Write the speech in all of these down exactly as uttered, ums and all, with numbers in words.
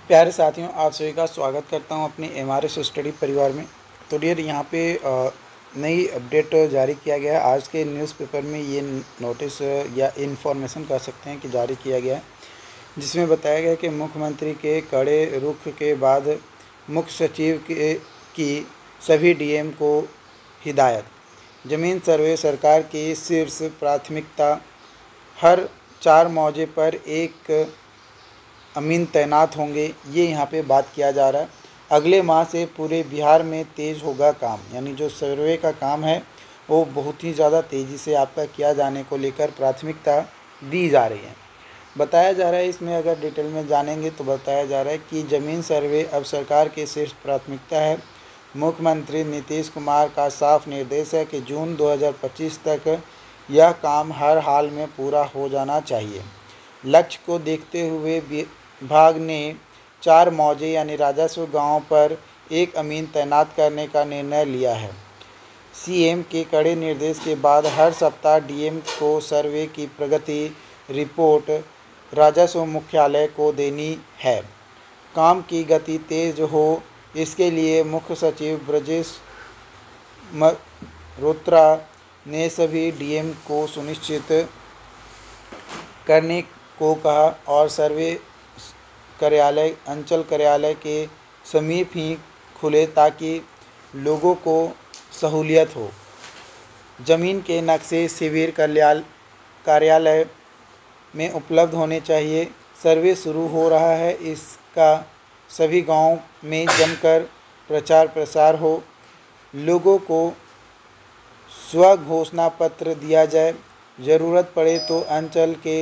प्यारे साथियों, आप सभी का स्वागत करता हूं अपने एम आर एस स्टडी परिवार में। तो डियर, यहाँ पे नई अपडेट जारी किया गया है। आज के न्यूज़पेपर में ये नोटिस या इन्फॉर्मेशन कह सकते हैं कि जारी किया गया है, जिसमें बताया गया कि मुख्यमंत्री के कड़े रुख के बाद मुख्य सचिव के की सभी डी एम को हिदायत। ज़मीन सर्वे सरकार की शीर्ष प्राथमिकता। हर चार मौजे पर एक अमीन तैनात होंगे। ये यहाँ पे बात किया जा रहा है। अगले माह से पूरे बिहार में तेज़ होगा काम, यानी जो सर्वे का काम है वो बहुत ही ज़्यादा तेज़ी से आपका किया जाने को लेकर प्राथमिकता दी जा रही है। बताया जा रहा है, इसमें अगर डिटेल में जानेंगे तो बताया जा रहा है कि ज़मीन सर्वे अब सरकार की शीर्ष प्राथमिकता है। मुख्यमंत्री नीतीश कुमार का साफ निर्देश है कि जून दो हज़ार पच्चीस तक यह काम हर हाल में पूरा हो जाना चाहिए। लक्ष्य को देखते हुए विभाग ने चार मौजे यानी राजस्व गांवों पर एक अमीन तैनात करने का निर्णय लिया है। सीएम के कड़े निर्देश के बाद हर सप्ताह डीएम को सर्वे की प्रगति रिपोर्ट राजस्व मुख्यालय को देनी है। काम की गति तेज हो, इसके लिए मुख्य सचिव ब्रजेश मल्होत्रा ने सभी डीएम को सुनिश्चित करने को कहा और सर्वे कार्यालय अंचल कार्यालय के समीप ही खुले ताकि लोगों को सहूलियत हो। ज़मीन के नक्शे शिविर कल्याण कार्यालय में उपलब्ध होने चाहिए। सर्वे शुरू हो रहा है, इसका सभी गांवों में जमकर प्रचार प्रसार हो। लोगों को स्व घोषणा पत्र दिया जाए। ज़रूरत पड़े तो अंचल के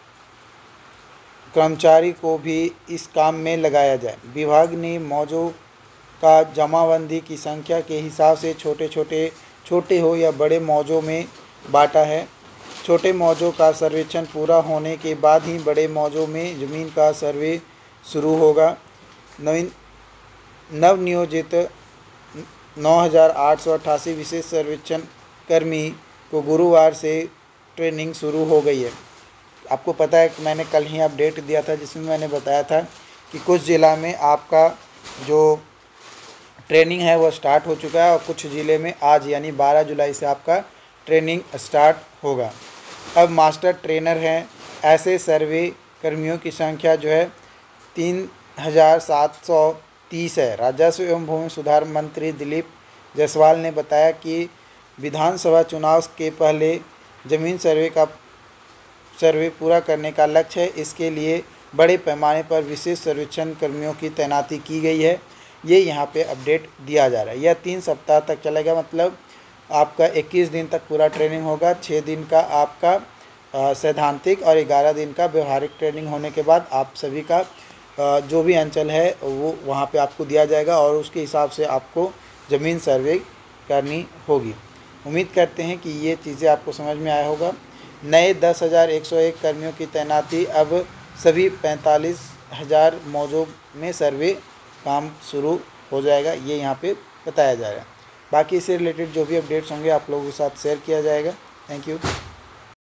कर्मचारी को भी इस काम में लगाया जाए। विभाग ने मौजों का जमाबंदी की संख्या के हिसाब से छोटे छोटे छोटे हो या बड़े मौजों में बांटा है। छोटे मौजों का सर्वेक्षण पूरा होने के बाद ही बड़े मौजों में ज़मीन का सर्वे शुरू होगा। नवीन नवनियोजित नौ हज़ार आठ सौ अट्ठासी विशेष सर्वेक्षण कर्मी को गुरुवार से ट्रेनिंग शुरू हो गई है। आपको पता है कि मैंने कल ही अपडेट दिया था, जिसमें मैंने बताया था कि कुछ ज़िला में आपका जो ट्रेनिंग है वो स्टार्ट हो चुका है और कुछ ज़िले में आज यानी बारह जुलाई से आपका ट्रेनिंग स्टार्ट होगा। अब मास्टर ट्रेनर हैं। ऐसे सर्वे कर्मियों की संख्या जो है तीन हज़ार सात सौ तीस है। राजस्व एवं भूमि सुधार मंत्री दिलीप जायसवाल ने बताया कि विधानसभा चुनाव के पहले ज़मीन सर्वे का सर्वे पूरा करने का लक्ष्य है। इसके लिए बड़े पैमाने पर विशेष सर्वेक्षण कर्मियों की तैनाती की गई है। ये यहाँ पे अपडेट दिया जा रहा है। यह तीन सप्ताह तक चलेगा, मतलब आपका इक्कीस दिन तक पूरा ट्रेनिंग होगा। छः दिन का आपका सैद्धांतिक और ग्यारह दिन का व्यवहारिक ट्रेनिंग होने के बाद आप सभी का आ, जो भी अंचल है वो वहाँ पे आपको दिया जाएगा और उसके हिसाब से आपको ज़मीन सर्वे करनी होगी। उम्मीद करते हैं कि ये चीज़ें आपको समझ में आया होगा। नए दस हज़ार एक सौ एक कर्मियों की तैनाती। अब सभी पैंतालीस हज़ार मौजों में सर्वे काम शुरू हो जाएगा, ये यहाँ पे बताया जा रहा है। बाकी इससे रिलेटेड जो भी अपडेट्स होंगे आप लोगों के साथ शेयर किया जाएगा। Thank you.